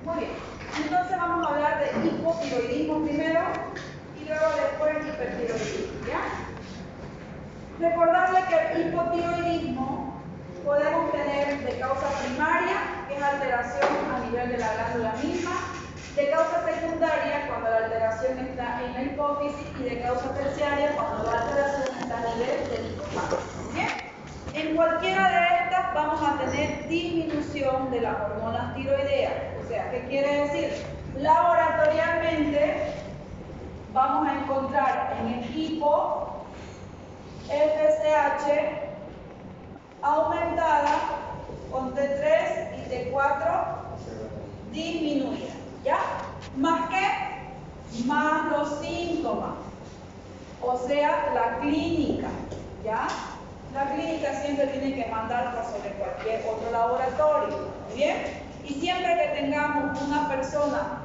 Muy bien. Entonces vamos a hablar de hipotiroidismo primero y luego después hipertiroidismo, ¿ya? Recordarle que el hipotiroidismo podemos tener de causa primaria, que es alteración a nivel de la glándula misma, de causa secundaria cuando la alteración está en la hipófisis y de causa terciaria cuando la alteración está a nivel del hipotálamo. ¿Bien? En cualquiera de estas vamos a tener disminución de las hormonas tiroideas. O sea, ¿qué quiere decir? Laboratorialmente vamos a encontrar en el hipo FSH aumentada con T3 y T4 disminuida, ¿ya? ¿Más qué? Más los síntomas, o sea, la clínica, ¿ya? La clínica siempre tiene que mandar por sobre cualquier otro laboratorio, ¿bien? Y siempre que tengamos una persona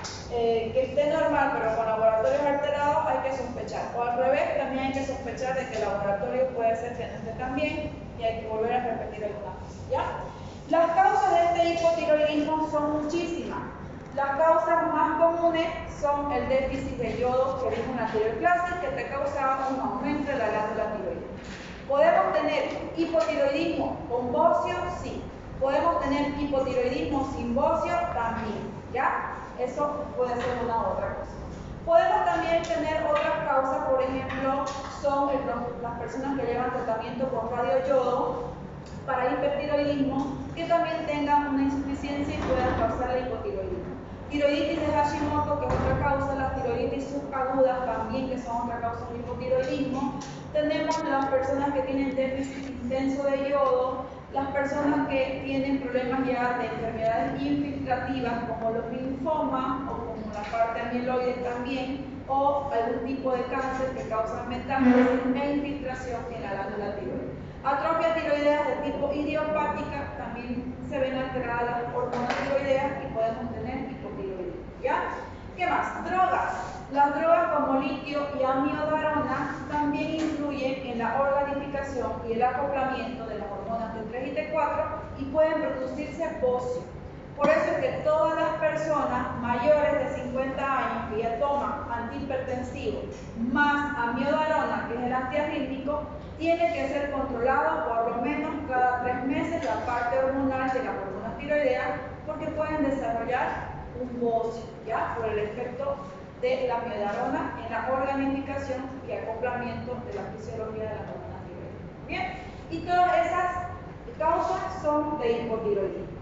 que esté normal pero con laboratorios alterados, hay que sospechar. O al revés, también hay que sospechar de que el laboratorio puede ser que no esté tan bien y hay que volver a repetir alguna cosa, ¿ya? Las causas de este hipotiroidismo son muchísimas. Las causas más comunes son el déficit de yodo que vimos en la anterior clase, que te causa un aumento de la glándula tiroidea. ¿Podemos tener hipotiroidismo con bocio? Sí. ¿Podemos tener hipotiroidismo sin bocio? También, ¿ya? Eso puede ser una u otra cosa. Podemos también tener otras causas, por ejemplo, son las personas que llevan tratamiento con radioyodo para hipertiroidismo, que también tengan una insuficiencia y puedan causar el hipotiroidismo. Tiroiditis de Hashimoto, que es otra causa, las tiroiditis subagudas también, que son otra causa del hipotiroidismo. Tenemos las personas que tienen déficit intenso de yodo, las personas que tienen problemas ya de enfermedades infiltrativas como los linfomas o como la parte amiloide también, o algún tipo de cáncer que causa metástasis e infiltración en la glándula tiroidea. Atrofia tiroidea de tipo idiopática, también se ven alteradas las hormonas tiroideas y podemos tener hipotiroidismo, ¿ya? ¿Qué más? Drogas. Las drogas como litio y amiodarona también influyen en la organificación y el acoplamiento de las hormonas T3 y T4 y pueden producirse bocio. Por eso es que todas las personas mayores de 50 años que ya toman antihipertensivos más amiodarona, que es el antiarrítmico, tiene que ser controlado por lo menos cada 3 meses la parte hormonal de las hormonas tiroideas porque pueden desarrollar un bocio, ¿ya? Por el efecto de la amiodarona en la organificación y acoplamiento de la fisiología de las hormonas tiroideas. ¿Bien? Y todas esas causas son de hipotiroidismo.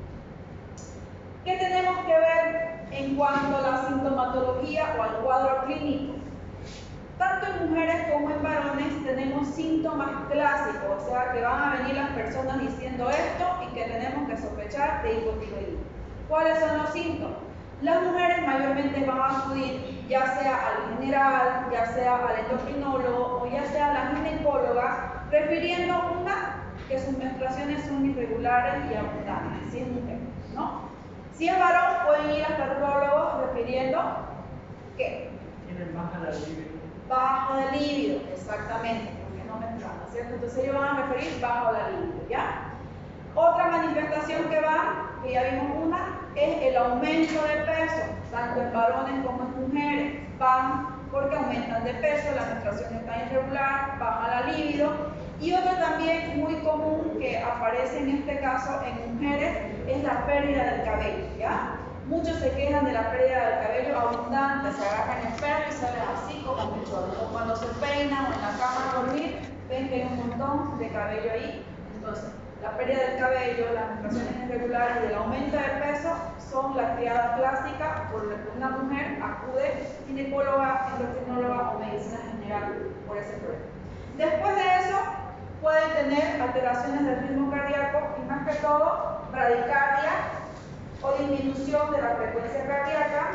¿Qué tenemos que ver en cuanto a la sintomatología o al cuadro clínico? Tanto en mujeres como en varones tenemos síntomas clásicos, o sea que van a venir las personas diciendo esto y que tenemos que sospechar de hipotiroidismo. ¿Cuáles son los síntomas? Las mujeres mayormente van a acudir ya sea al general, ya sea al endocrinólogo o ya sea a la ginecóloga, refiriendo una que sus menstruaciones son irregulares y abundantes, si es mujer, ¿no? Si es varón, pueden ir hasta el urologo refiriendo ¿qué? Tienen baja la libido. Bajo de líbido, exactamente, porque no menstruan, ¿cierto? Entonces ellos van a referir bajo la libido, ¿ya? Otra manifestación que va, que ya vimos una, es el aumento de peso, tanto en varones como en mujeres. Van porque aumentan de peso, la menstruación está irregular, baja la libido. Y otra también muy común que aparece en este caso en mujeres es la pérdida del cabello, ¿ya? Muchos se quejan de la pérdida del cabello abundante, se agarran el pelo y salen así como mechones. O cuando se peinan o en la cama a dormir, ven que hay un montón de cabello ahí. Entonces, la pérdida del cabello, las menstruaciones irregulares y el aumento de peso son la triada clásica por la que una mujer acude ginecóloga, endocrinóloga o medicina general por ese problema. Después de eso, pueden tener alteraciones del ritmo cardíaco y más que todo, bradicardia o disminución de la frecuencia cardíaca.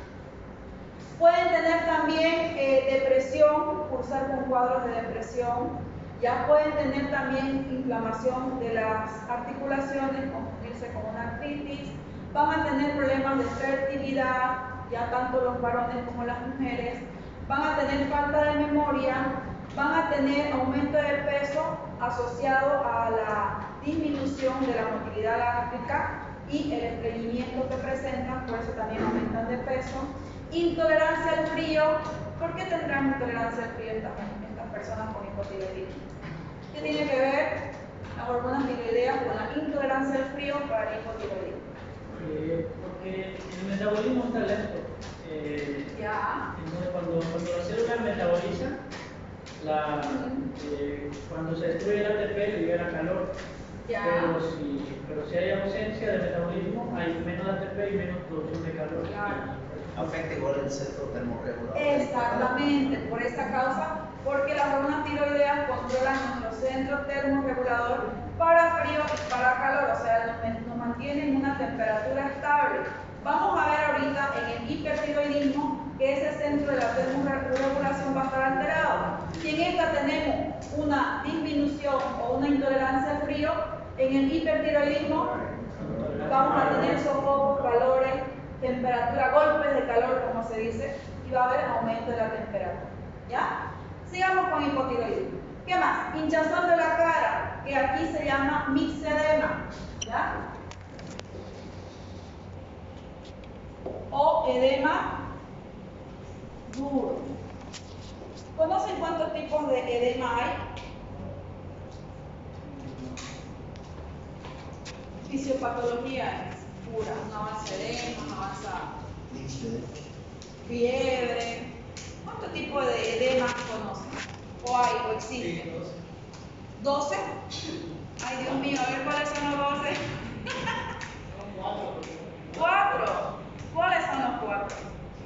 Pueden tener también depresión, cursar con cuadros de depresión. Ya pueden tener también inflamación de las articulaciones, confundirse con una artritis. Van a tener problemas de fertilidad, ya tanto los varones como las mujeres. Van a tener falta de memoria. Van a tener aumento de peso asociado a la disminución de la motilidad gástrica y el estreñimiento que presentan, por eso también aumentan de peso. Intolerancia al frío. ¿Por qué tendrán intolerancia al frío estas personas con hipotiroidismo? ¿Qué tiene que ver las hormonas tiroideas con la intolerancia al frío para el hipotiroidismo? Porque el metabolismo está lento. Entonces, cuando la célula metaboliza, cuando se destruye el ATP libera calor. Pero si hay ausencia de metabolismo, hay menos ATP y menos producción de calor. Afecta igual el centro termorregulador. Exactamente, por esa causa, porque las hormonas tiroideas controlan nuestro centro termorregulador para frío y para calor, o sea, nos mantienen una temperatura estable. Vamos a ver ahorita en el hipertiroidismo que ese centro de la termorregulación va a estar alterado. Si en esta tenemos una disminución o una intolerancia al frío, en el hipertiroidismo vamos a tener sofocos, calores, temperatura, golpes de calor, como se dice, y va a haber aumento de la temperatura. ¿Ya? Sigamos con hipotiroidismo. ¿Qué más? Hinchazón de la cara, que aquí se llama mixedema. ¿Ya? O edema duro. ¿Conocen cuántos tipos de edema hay? Fisiopatología es pura, un avance de edema, un avance fiebre. ¿Cuántos tipos de edemas conocen? ¿O hay o existen? 12. Ay, Dios mío, a ver cuáles son los 12. 4. ¿Cuáles son los 4?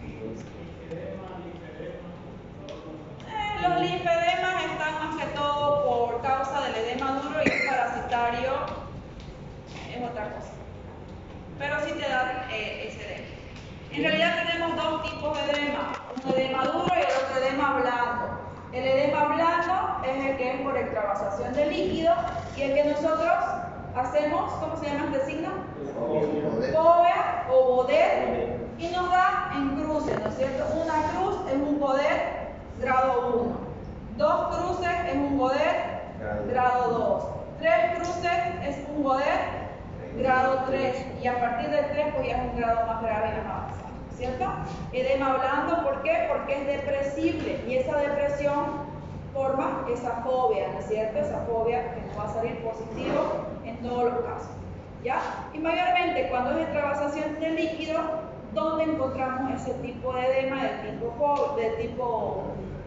Los linfedemas están más que todo por causa del edema duro y el parasitario es otra cosa. Pero sí te da ese edema. En realidad tenemos dos tipos de edema, un edema duro y el otro edema blando. El edema blando es el que es por extravasación de líquido y el que nosotros hacemos, ¿cómo se llama este signo? Fobia o Bodet, y nos da en cruces, ¿no es cierto? Una cruz es un Bodet grado 1, 2 cruces es un Bodet grado 2, 3 cruces es un Bodet grado 3 y a partir del 3 pues ya es un grado más grave y más avanzado, ¿cierto? Edema blando, ¿por qué? Porque es depresible y esa depresión forma esa fobia, ¿no es cierto? Esa fobia que nos va a salir positivo en todos los casos, ¿ya? Y mayormente cuando es extravasación de líquido, ¿dónde encontramos ese tipo de edema de tipo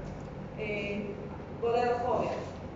bodefobia?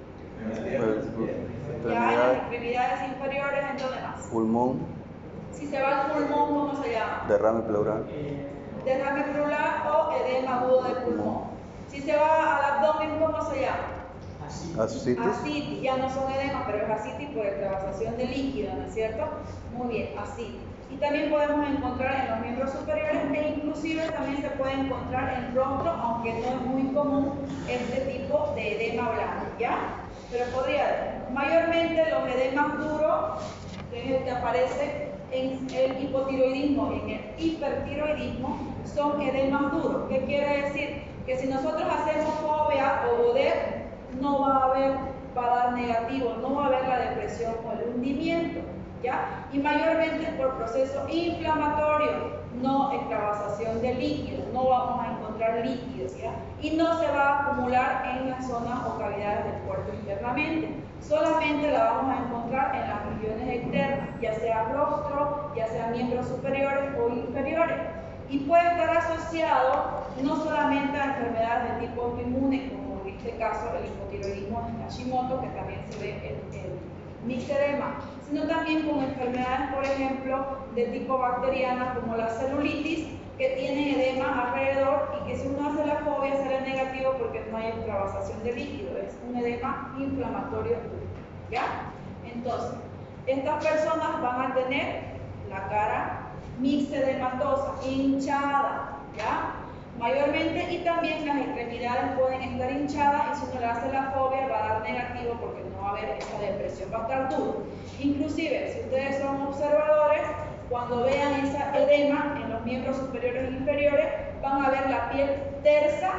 Ya en las extremidades inferiores, ¿en dónde más? Pulmón. Si se va al pulmón, ¿cómo se llama? Derrame pleural. Derrame pleural o edema agudo del pulmón. Si se va al abdomen, ¿cómo se llama? Ascitis. Ascitis. Ya no son edemas, pero es ascitis por extravasación de líquido, ¿no es cierto? Muy bien, ascitis. Y también podemos encontrar en los miembros superiores e inclusive también se puede encontrar en rostro, aunque no es muy común este tipo de edema blando, ¿ya? Pero podría haber. Mayormente los edemas duros, que es el que aparece en el hipotiroidismo y en el hipertiroidismo, son edemas duros. ¿Qué quiere decir? Que si nosotros hacemos fobia o Bodet, no va a haber, va a dar negativo, no va a haber la depresión o el hundimiento, ¿ya? Y mayormente por proceso inflamatorio, no extravasación de líquidos, no vamos a encontrar líquidos, ¿ya? Y no se va a acumular en las zonas o cavidades del cuerpo internamente, solamente la vamos a encontrar en las regiones externas, ya sea rostro, ya sea miembros superiores o inferiores. Y puede estar asociado no solamente a enfermedades de tipo autoinmune, como en este caso el hipotiroidismo de Hashimoto, que también se ve el mixedema, sino también con enfermedades, por ejemplo, de tipo bacteriana, como la celulitis, que tienen edema alrededor y que si uno hace la fobia será negativo porque no hay extravasación de líquido, es un edema inflamatorio, ¿ya? Entonces, estas personas van a tener la cara mixedematosa, hinchada, ¿ya? Mayormente, y también las extremidades pueden estar hinchadas y si uno le hace la fobia va a dar negativo porque no va a haber esa depresión, va a estar duro. Inclusive, si ustedes son observadores, cuando vean esa edema en los miembros superiores e inferiores, van a ver la piel tersa,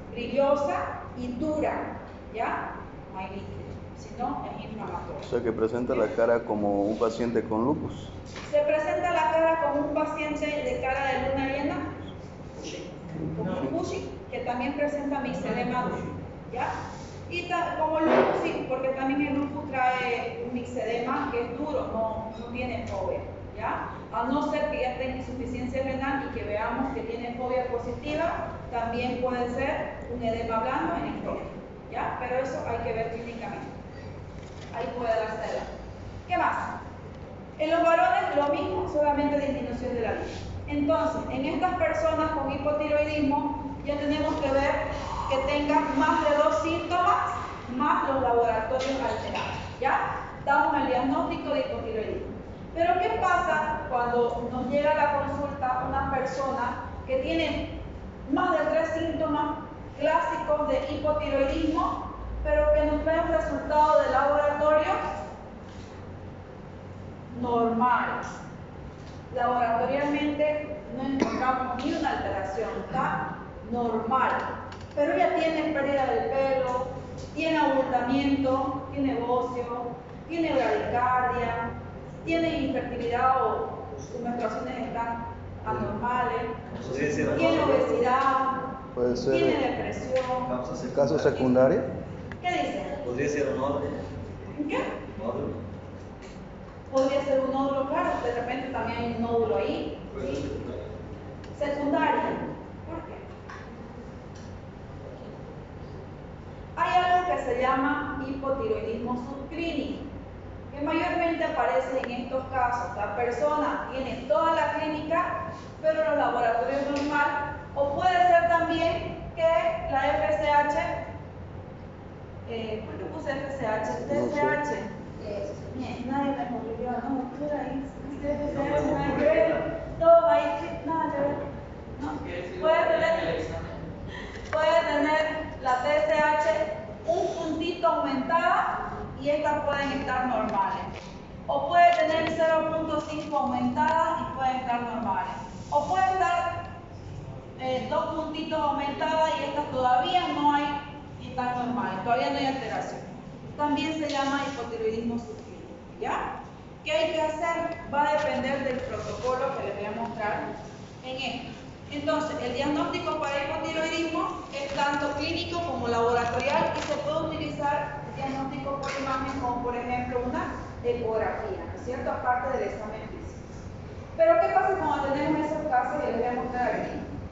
brillosa y dura, ¿ya? No hay líquido, sino es inflamatorio. O sea que presenta la cara como un paciente con lupus. Se presenta paciente de cara de luna llena, como No. Cushing, que también presenta mixedema duro, ¿ya? Y como lupus, sí, porque también el lupus trae un mixedema que es duro, no tiene fobia, ¿ya? A no ser que ya tenga insuficiencia renal y que veamos que tiene fobia positiva, también puede ser un edema blando en el tórax, ¿ya? Pero eso hay que ver clínicamente. Ahí puede darse edema. ¿Qué más? En los varones lo mismo, solamente disminución de la libido. Entonces, en estas personas con hipotiroidismo ya tenemos que ver que tengan más de 2 síntomas más los laboratorios alterados. ¿Ya? Damos el diagnóstico de hipotiroidismo. Pero ¿qué pasa cuando nos llega a la consulta una persona que tiene más de 3 síntomas clásicos de hipotiroidismo, pero que nos trae un resultado de laboratorio normal? Laboratorialmente no encontramos ni una alteración, está normal. Pero ella tiene pérdida del pelo, tiene abultamiento, tiene bocio, tiene bradicardia, tiene infertilidad o sus menstruaciones están anormales, tiene obesidad, tiene depresión. ¿Caso secundario? ¿Qué dice? Podría ser un nódulo. ¿Qué? Nódulo. Podría ser un nódulo, claro, de repente también hay un nódulo ahí. ¿Sí? Secundaria. ¿Por qué? Hay algo que se llama hipotiroidismo subclínico, que mayormente aparece en estos casos. La persona tiene toda la clínica, pero los laboratorios normal, o puede ser también que la FSH, ¿por qué puse FSH? TSH. Nadie me corrigió, no, doctora, ahí, FSH, nada que ver, todo ahí, nada que ver. ¿No? Puede tener la TSH un puntito aumentada y estas pueden estar normales. O puede tener 0.5 aumentadas y pueden estar normales. O puede estar 2 puntitos aumentadas y estas todavía no hay y están normales, todavía no hay alteración. También se llama hipotiroidismo subclínico, ¿ya? ¿Qué hay que hacer? Va a depender del protocolo que les voy a mostrar en esto. Entonces, el diagnóstico para hipotiroidismo es tanto clínico como laboratorial y se puede utilizar diagnóstico por imagen como por ejemplo una ecografía, ¿no es cierto? Aparte del examen físico. Pero ¿qué pasa cuando tenemos esos casos? Y les voy a mostrar aquí.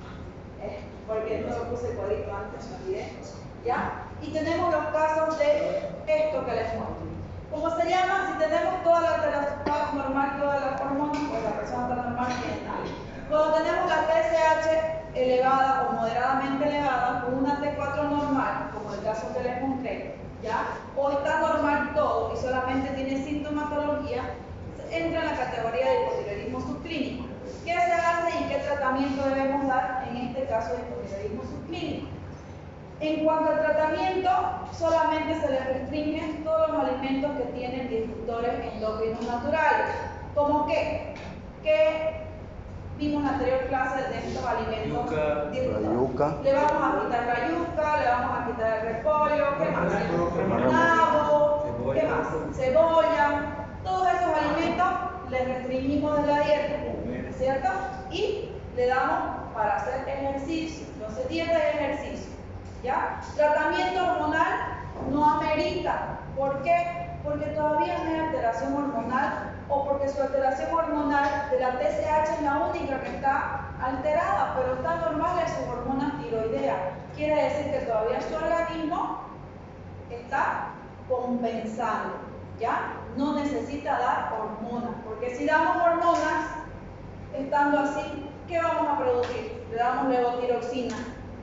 Porque no lo puse el cuadrito antes, me olvidé. ¿Ya? Y tenemos los casos de esto que les muestro. ¿Cómo se llama? Si tenemos toda la alteración normal, todas las hormonas, pues la persona está normal tiene nada. Cuando tenemos la TSH elevada o moderadamente elevada, con una T4 normal, como el caso que les mostré, ¿ya? O está normal todo y solamente tiene sintomatología, entra en la categoría de hipotiroidismo subclínico. ¿Qué se hace y qué tratamiento debemos dar en este caso de hipotiroidismo subclínico? En cuanto al tratamiento, solamente se les restringen todos los alimentos que tienen disruptores endocrinos naturales. ¿Cómo qué? Que vimos en la anterior clase de estos alimentos disruptores. Yuca. Le vamos a quitar la yuca, le vamos a quitar el repollo, ¿qué más? Nabo, ¿qué más? Cebolla. Todos esos alimentos les restringimos de la dieta, ¿cierto? Y le damos para hacer ejercicio. Entonces, dieta y ejercicio. ¿Ya? Tratamiento hormonal no amerita. ¿Por qué? Porque todavía no hay alteración hormonal o porque su alteración hormonal de la TSH es la única que está alterada, pero está normal en sus hormonas tiroideas. Quiere decir que todavía su organismo está compensando, ¿ya? No necesita dar hormonas, porque si damos hormonas, estando así, ¿qué vamos a producir? Le damos levotiroxina.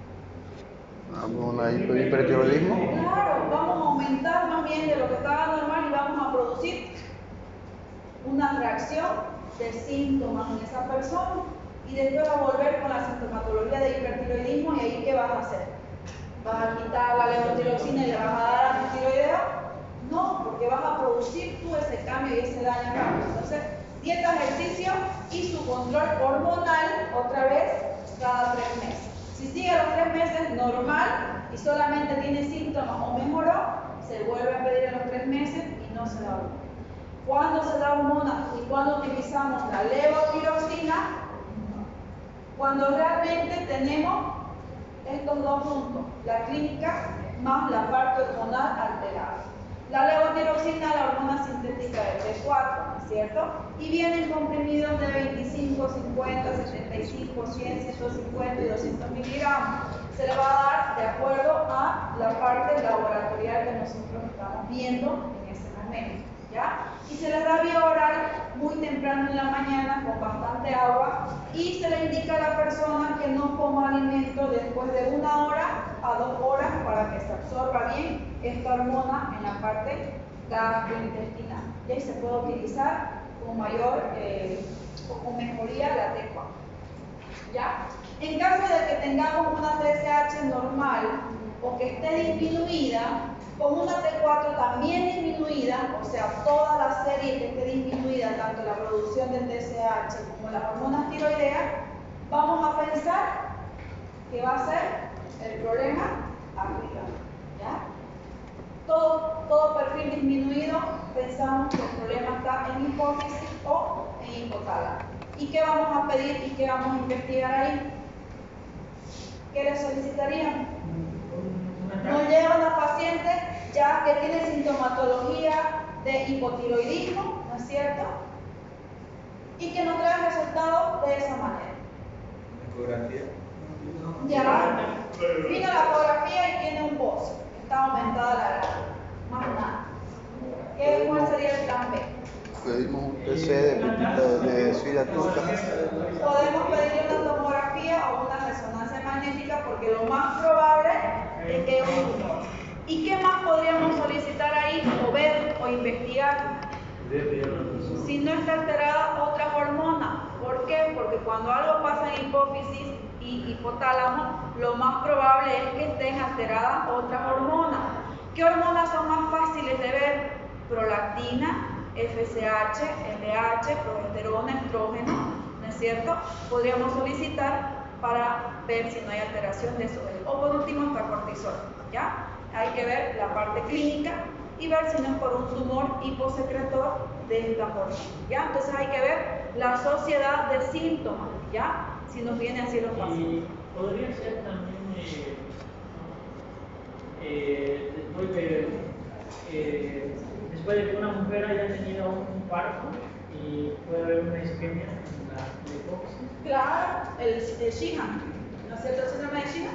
¿Una hipertiroidismo? Claro, vamos a aumentar más bien de lo que estaba normal y vamos a producir una reacción de síntomas en esa persona y después va a volver con la sintomatología de hipertiroidismo. ¿Y ahí qué vas a hacer? ¿Vas a quitar la levotiroxina y le vas a dar antitiroideo? No, porque vas a producir tú ese cambio y ese daño rápido. Entonces, dieta, ejercicio y su control hormonal otra vez cada 3 meses. Si sigue a los 3 meses normal y solamente tiene síntomas o mejoró, se vuelve a pedir a los 3 meses y no se da hormona. ¿Cuándo se da hormona y cuándo utilizamos la levotiroxina? Cuando realmente tenemos estos dos puntos, la clínica más la parte hormonal alterada. La levotiroxina es la hormona sintética del T4, ¿no es cierto? Y vienen comprimidos de 25, 50, 75, 100, 150 y 200 miligramos. Se le va a dar de acuerdo a la parte laboratorial que nosotros estamos viendo en ese momento, ¿ya? Y se le da vía oral muy temprano en la mañana con bastante agua y se le indica a la persona que no coma alimento después de 1 hora a 2 horas para que se absorba bien esta hormona en la parte gastrointestinal. Y ahí se puede utilizar con mayor o con mejoría la T4. ¿Ya? En caso de que tengamos una TSH normal o que esté disminuida, con una T4 también disminuida, o sea, toda la serie que esté disminuida, tanto la producción de TSH como las hormonas tiroideas, vamos a pensar que va a ser el problema arriba. ¿Ya? Todo perfil disminuido, pensamos que el problema está en hipófisis o en hipotálamo. ¿Y qué vamos a pedir y qué vamos a investigar ahí? ¿Qué le solicitarían? Nos llega una paciente ya que tiene sintomatología de hipotiroidismo, ¿no es cierto? Y que nos trae resultados de esa manera. Ecografía. Ya, vino la ecografía y tiene un bocio, está aumentada la grasa, más nada. ¿Cuál sería el plan B? Pedimos un TC de suida turca. Podemos pedir una tomografía o una resonancia magnética porque lo más probable es que es un tumor. ¿Y qué más podríamos solicitar ahí o ver o investigar? Si no está alterada otra hormona. ¿Por qué? Porque cuando algo pasa en hipófisis y hipotálamo, lo más probable es que estén alteradas otras hormonas. ¿Qué hormonas son más fáciles de ver? Prolactina, FSH, LH, progesterona, estrógeno, ¿no es cierto? Podríamos solicitar para ver si no hay alteración de eso. O por último, hasta cortisol, ¿ya? Hay que ver la parte clínica y ver si no es por un tumor hiposecretor de esta hormona, ¿ya? Entonces hay que ver la sociedad de síntomas, ¿ya? Si nos viene así los pacientes. Y podría ser también después de que una mujer haya tenido un parto y puede haber una isquemia en la hipófisis. Claro, el Sheehan, ¿no es cierto? ¿El síndrome de Sheehan?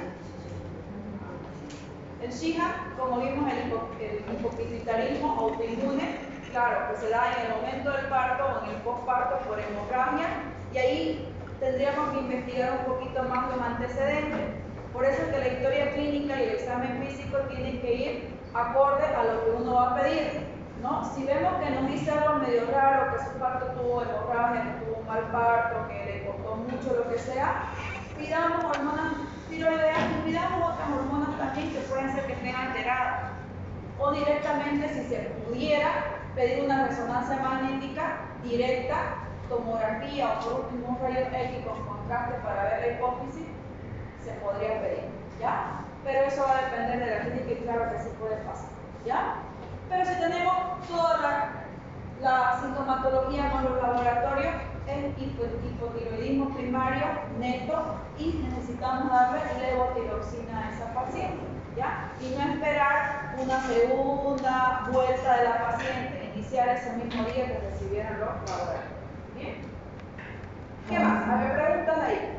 El Sheehan, como vimos, el hipopituitarismo autoinmune, claro, que se da en el momento del parto o en el postparto por hemorragia, y ahí tendríamos que investigar un poquito más los antecedentes. Por eso es que la historia clínica y el examen físico tienen que ir acorde a lo que uno va a pedir, ¿no? Si vemos que nos dice algo medio raro, que su parto tuvo hemorragia, que tuvo un mal parto, que le costó mucho, lo que sea, pidamos hormonas tiroideas y pidamos otras hormonas también que pueden ser que estén alteradas. O directamente, si se pudiera, pedir una resonancia magnética directa, tomografía o por último un rayo X con contraste para ver la hipófisis, se podría pedir, ¿ya? Pero eso va a depender de la clínica y claro que sí puede pasar, ¿ya? Pero si tenemos toda la sintomatología más los laboratorios, es hipotiroidismo primario neto y necesitamos darle levotiroxina a esa paciente, ¿ya? Y no esperar una segunda vuelta de la paciente, iniciar ese mismo día que recibieron los laboratorios. ¿Bien? ¿Qué más? A ver, preguntan ahí.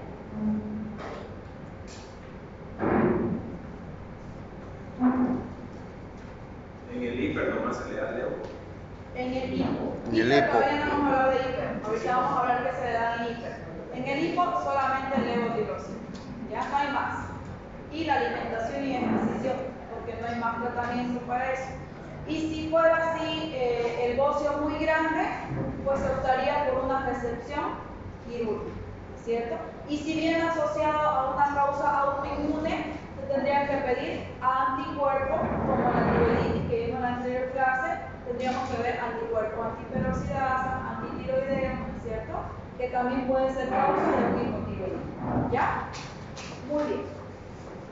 En el hiper nomás se le da levo. En el hipo. Y el hipo. Todavía no hemos hablado de hiper. Ahorita vamos a hablar que se le da en hiper. En el hipo solamente el levotiroxina. Ya no hay más. Y la alimentación y ejercicio, porque no hay más tratamiento para eso. Y si fuera así el bocio muy grande, pues se optaría por una resección quirúrgica, ¿cierto? Y si viene asociado a una causa autoinmune, se tendrían que pedir anticuerpos, como la tiroiditis que vimos en la anterior clase, tendríamos que ver anticuerpos antiperoxidasa, antitiroidea, ¿cierto? Que también pueden ser causa de un hipotiroidismo, ¿ya? Muy bien.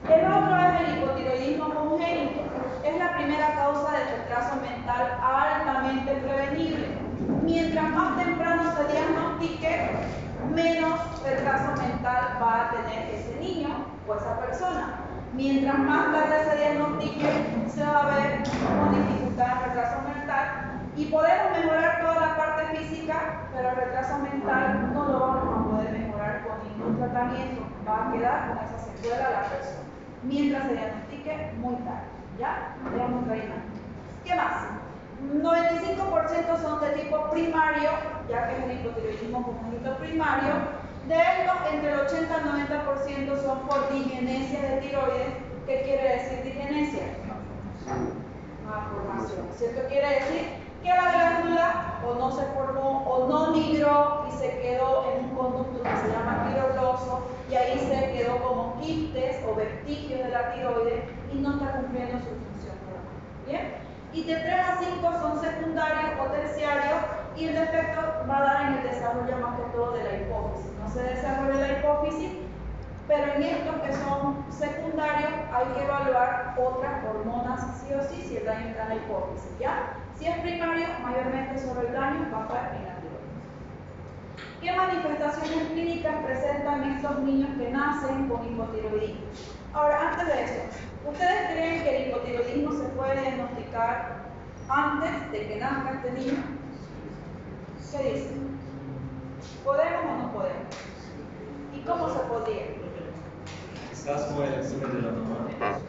El otro es el hipotiroidismo congénito. Es la primera causa de retraso mental altamente prevenible. Mientras más temprano se diagnostique, menos retraso mental va a tener ese niño o esa persona. Mientras más tarde se diagnostique, se va a ver con dificultad en retraso mental y podemos mejorar toda la parte física, pero el retraso mental no lo vamos a poder mejorar con ningún tratamiento. Va a quedar con esa secuela la persona. Mientras se diagnostique muy tarde. ¿Ya? Veamos otra imagen. ¿Qué más? 95% son de tipo primario, ya que es el hipotiroidismo congénito primario. De estos, entre el 80 y el 90% son por digenesia de tiroides. ¿Qué quiere decir digenesia? Malformación. ¿Cierto? Quiere decir que la glándula o no se formó o no migró y se quedó en un conducto que se llama tirogloso y ahí se quedó como quistes o vestigios de la tiroides y no está cumpliendo su función normal. ¿Bien? Y de 3 a 5 son secundarios o terciarios y el defecto va a dar en el desarrollo más que todo de la hipófisis. No se desarrolla la hipófisis, pero en estos que son secundarios hay que evaluar otras hormonas sí o sí si el daño está en la hipófisis. ¿Ya? Si es primario, mayormente sobre el daño va a estar en la tiroides. ¿Qué manifestaciones clínicas presentan estos niños que nacen con hipotiroidismo? Ahora, antes de eso, ¿ustedes creen que el hipotiroidismo se puede diagnosticar antes de que nazca este niño? ¿Qué dicen? ¿Podemos o no podemos? ¿Y cómo se podría? Quizás por el examen de la mamá.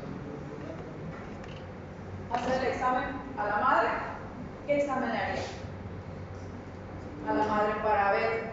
¿Hacer el examen a la madre? ¿Qué examen le haría? A la madre para ver.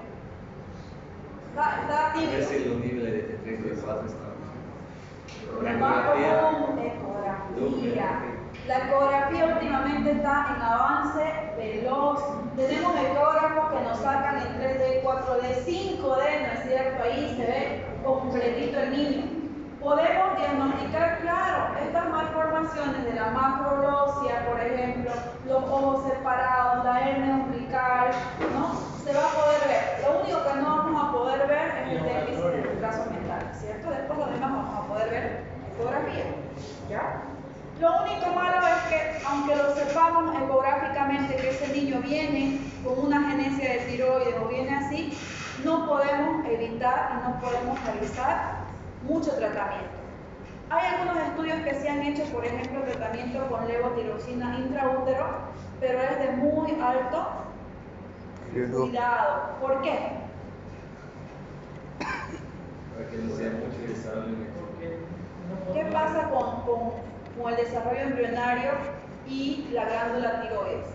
Está A ver tibio. si los niveles de T3 y T4 están. La Lo más ecografía. común, ecografía. La ecografía últimamente está en avance veloz. Tenemos ecógrafos que nos sacan en 3D, 4D, 5D, ¿no es cierto? Ahí se ve completito el niño. Podemos diagnosticar, claro, estas malformaciones de la macroglosia, por ejemplo, los ojos separados, la hernia umbilical, ¿no? Se va a poder ver. Lo único que no vamos a poder ver es el déficit de retraso mental, ¿cierto? Después lo demás vamos a poder ver ecografía, ¿ya? Lo único malo es que, aunque lo sepamos ecográficamente que ese niño viene con una genesia de tiroides o viene así, no podemos evitar y no podemos realizar mucho tratamiento. Hay algunos estudios que se han hecho, por ejemplo, tratamiento con levotiroxina intraútero, pero es de muy alto cuidado. ¿Por qué? Para que no sea mucho el desarrollo. ¿Qué pasa con el desarrollo embrionario y la glándula tiroides?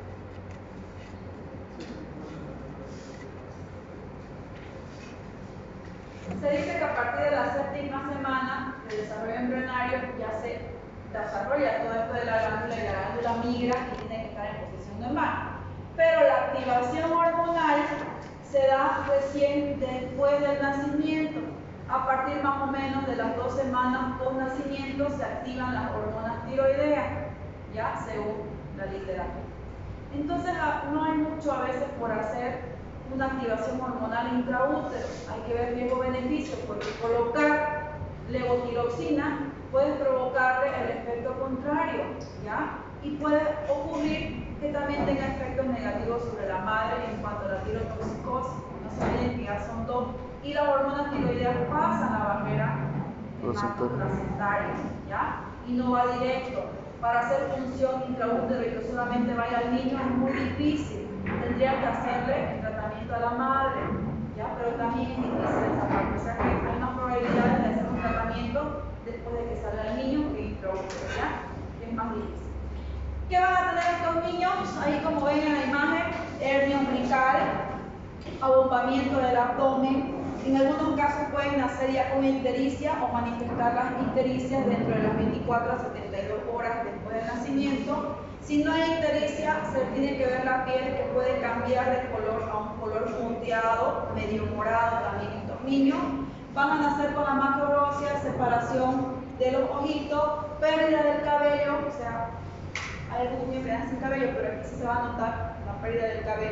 Se dice que a partir de la 7ª semana del desarrollo embrionario ya se desarrolla todo esto de la glándula y la glándula migra y tiene que estar en posición normal. Pero la activación hormonal se da recién después del nacimiento. A partir más o menos de las 2 semanas post nacimiento se activan las hormonas tiroideas, ya según la literatura. Entonces no hay mucho a veces por hacer una activación hormonal intraútero. Hay que ver riesgo-beneficio porque colocar levotiroxina puede provocarle el efecto contrario, ¿ya? Y puede ocurrir que también tenga efectos negativos sobre la madre en cuanto a la tirotoxicosis. No se olviden que ya son 2 y las hormonas tiroideas pasan la barrera hematoplacentaria, ¿ya? Y no va directo. Para hacer función intraútero y que solamente vaya al niño es muy difícil. Tendría que hacerle el tratamiento a la madre, ¿ya? Pero también es difícil esa parte. O sea que hay más probabilidades de hacer un tratamiento después de que salga el niño que intraútero, ¿ya? Que es más difícil. ¿Qué van a tener estos niños? Ahí como ven en la imagen, hernia umbilical, abombamiento del abdomen. En algunos casos pueden nacer ya con ictericia o manifestar las ictericias dentro de las 24 a 72 horas después del nacimiento. Si no hay ictericia, se tiene que ver la piel que puede cambiar de color a un color punteado, medio morado también estos niños. Van a nacer con la macroglosia, separación de los ojitos, pérdida del cabello, o sea, hay algunos niños que nacen sin cabello, pero aquí sí se va a notar la pérdida del cabello,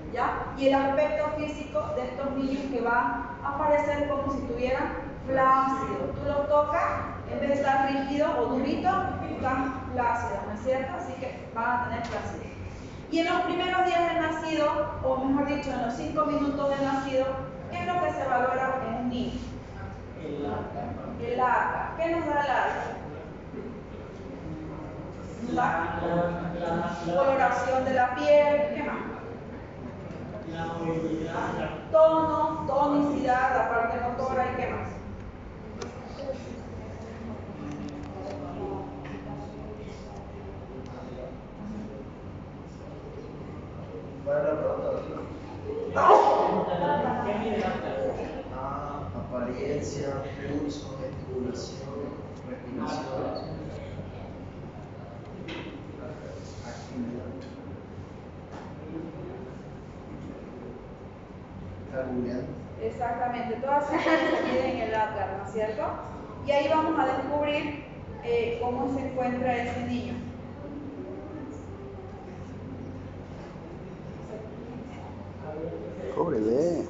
¿ya? Y el aspecto físico de estos niños que van a parecer como si tuvieran flácido. Tú los tocas, en vez de estar rígido o durito, están flácidos, ¿no es cierto? Así que van a tener flacidez. Y en los primeros días de nacido, o mejor dicho, en los 5 minutos de nacido, ¿qué es lo que se valora en un niño? El arca. ¿Qué nos da el arca? La coloración de la piel, ¿qué más? La movilidad, Tono, tonicidad, la parte motora y qué más. Apariencia, pulso, gesticulación, respiración, actividad. Está. Exactamente, todas esas cosas se miden en el Apgar, ¿no es cierto? Y ahí vamos a descubrir cómo se encuentra ese niño. Pobre bebé.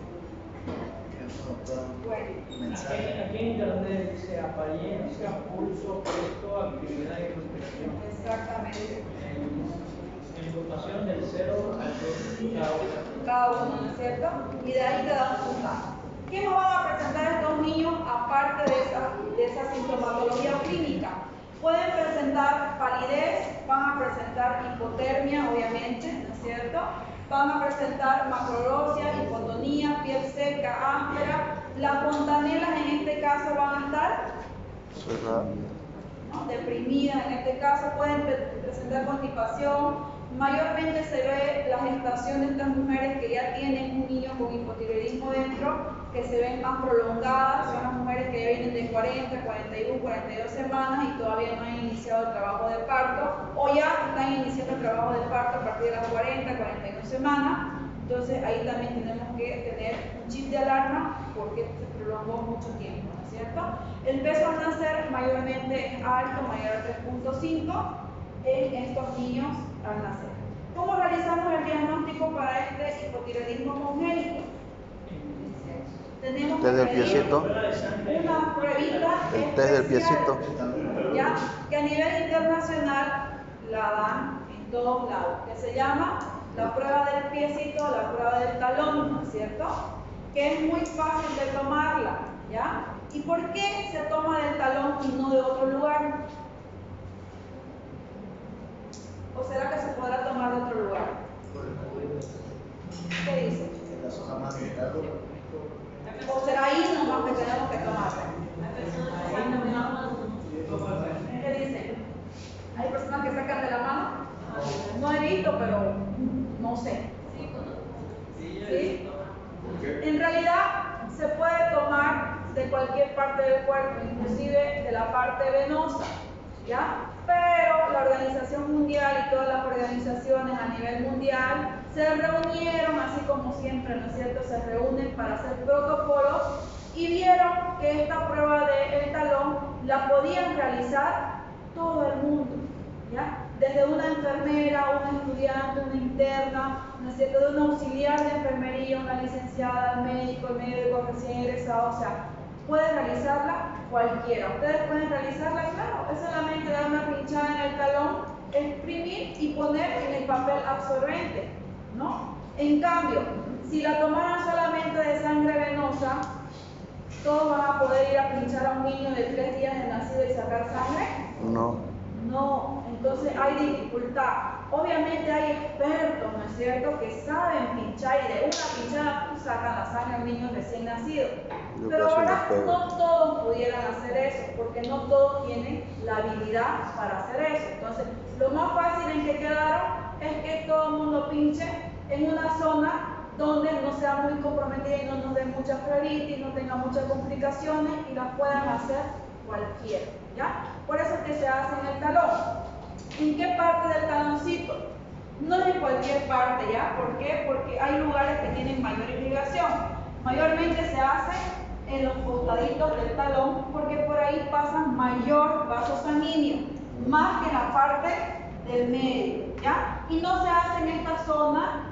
Bueno, aquí en internet dice apariencia, pulso, gesto, actividad y respiración. exactamente. En puntuación del 0 al 2 Cada uno, ¿no es cierto? Y de ahí te dan un puntaje. ¿Qué nos van a presentar estos niños aparte de esa sintomatología clínica? Pueden presentar palidez, van a presentar hipotermia, obviamente, ¿no es cierto? Van a presentar macrología, hipotonía, piel seca, áspera. Las fontanelas en este caso van a estar Cerrado. ¿no? Deprimidas, en este caso pueden presentar constipación. Mayormente se ve la gestación de estas mujeres que ya tienen un niño con hipotiroidismo dentro, que se ven más prolongadas, son las mujeres que ya vienen de 40, 41, 42 semanas y todavía no han iniciado el trabajo de parto, o ya están iniciando el trabajo de parto a partir de las 40, 41 semanas. Entonces ahí también tenemos que tener un chip de alarma porque se prolongó mucho tiempo, ¿no es cierto? El peso al nacer mayormente es alto, mayor a 3.5 en estos niños al nacer. ¿Cómo realizamos el diagnóstico para este hipotiroidismo congénito? Tenemos Desde el que pedir piecito. una pruebita El test del piecito. ¿ya? Que a nivel internacional la dan en todos lados, que se llama la prueba del piecito, la prueba del talón, ¿no es cierto? Que es muy fácil de tomarla, ¿ya? ¿Y por qué se toma del talón y no de otro lugar? ¿O será que se podrá tomar de otro lugar? ¿Qué dice? La zona más vital. ¿O será ahí nomás que tenemos que tomar? ¿Qué dicen? ¿Hay personas que sacan de la mano? No he visto, pero no sé. ¿Sí? En realidad se puede tomar de cualquier parte del cuerpo, inclusive de la parte venosa, ¿ya? Pero la Organización Mundial y todas las organizaciones a nivel mundial se reunieron, así como siempre, ¿no es cierto?, se reúnen para hacer protocolos y vieron que esta prueba del talón la podían realizar todo el mundo, ¿ya? Desde una enfermera, una estudiante, una interna, ¿no es cierto?, de un auxiliar de enfermería, una licenciada, el médico recién egresado, o sea, puede realizarla cualquiera. Ustedes pueden realizarla, claro, es solamente dar una pinchada en el talón, exprimir y poner en el papel absorbente, ¿no? En cambio, si la tomaran solamente de sangre venosa, ¿todos van a poder ir a pinchar a un niño de 3 días de nacido y sacar sangre? No. No, entonces hay dificultad. Obviamente hay expertos, ¿no es cierto?, que saben pinchar y de una pinchada sacan la sangre a un niño recién nacido. Pero ahora no todos pudieran hacer eso, porque no todos tienen la habilidad para hacer eso. Entonces, lo más fácil en que quedaron es que todo el mundo pinche en una zona donde no sea muy comprometida y no nos dé mucha flebitis, no tenga muchas complicaciones y las puedan hacer cualquiera, ¿ya? Por eso es que se hace en el talón. ¿En qué parte del taloncito? No es en cualquier parte, ¿ya? ¿Por qué? Porque hay lugares que tienen mayor irrigación. Mayormente se hace en los costaditos del talón porque por ahí pasa mayor vaso sanguíneo, más que en la parte del medio, ¿ya? Y no se hace en esta zona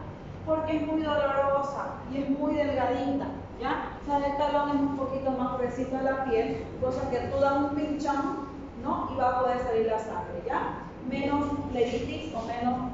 porque es muy dolorosa y es muy delgadita, ¿ya? La del talón es un poquito más gruesito de la piel, cosa que tú das un pinchón, ¿no? Y va a poder salir la sangre, ¿ya? Menos flebitis o menos